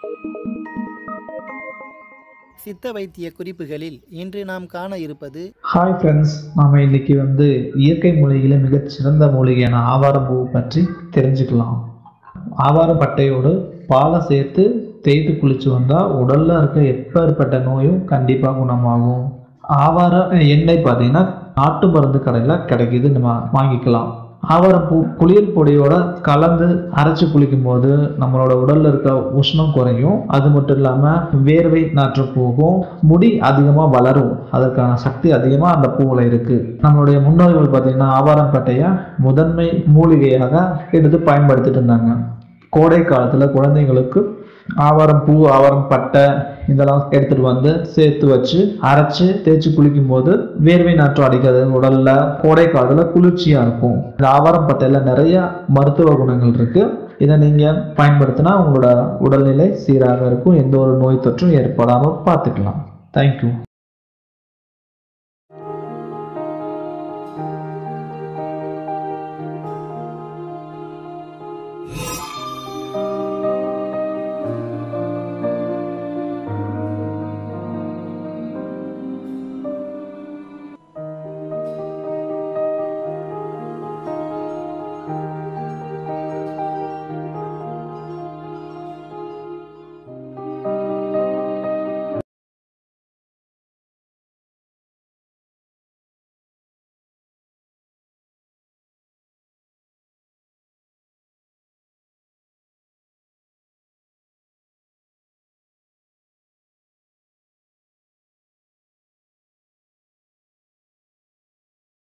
சித்த வைத்திய குறிப்புகளில் இன்று நாம் காண இருப்பது. ஹாய் ஃப்ரெண்ட்ஸ், நாம இன்னைக்கு இயற்கை மூலிகையில மிகச்சிறந்த மூலிகையான ஆவாரம் பூ பற்றி தெரிஞ்சுக்கலாம். ஆவாரம் பட்டையோடு பாலை சேர்த்து தேய்த்து குளிச்சு வந்தா உடல்ல இருக்க எப்பேற்பட்ட நோயும் கண்டிப்பா குணமாகும். ஆவாரம் எண்ணெய் பார்த்தீங்கன்னா நாட்டு மருந்து கடையில் கிடைக்குது, நம்ம வாங்கிக்கலாம். ஆவாரம் பூ குளியல் பொடியோட கலந்து அரைச்சு குளிக்கும் போது நம்மளோட உடல்ல இருக்க உஷ்ணம் குறையும். அது மட்டும் இல்லாம வேர்வை நாற்று போகும், முடி அதிகமா வளரும். அதற்கான சக்தி அதிகமா அந்த பூவில் இருக்கு. நம்மளுடைய முன்னோர்கள் பார்த்தீங்கன்னா ஆவாரம் பட்டையை முதன்மை மூலிகையாக எடுத்து பயன்படுத்திட்டு இருந்தாங்க. கோடை காலத்துல குழந்தைங்களுக்கு ஆவாரம் பூ, ஆவாரம் பட்டை இதெல்லாம் எடுத்துட்டு வந்து சேர்த்து வச்சு அரைச்சு தேய்ச்சி குளிக்கும் போது வேர்வை நாற்றம் அடிக்காது. உடல்ல கோடை காலத்துல குளிர்ச்சியா இருக்கும். இந்த ஆவாரம் பட்டையில நிறைய மருத்துவ குணங்கள் இருக்கு. இதை நீங்க பயன்படுத்தினா உங்களோட உடல்நிலை சீராக இருக்கும். எந்த ஒரு நோய் தொற்றும் ஏற்படாமல் பார்த்துக்கலாம். தேங்க்யூ.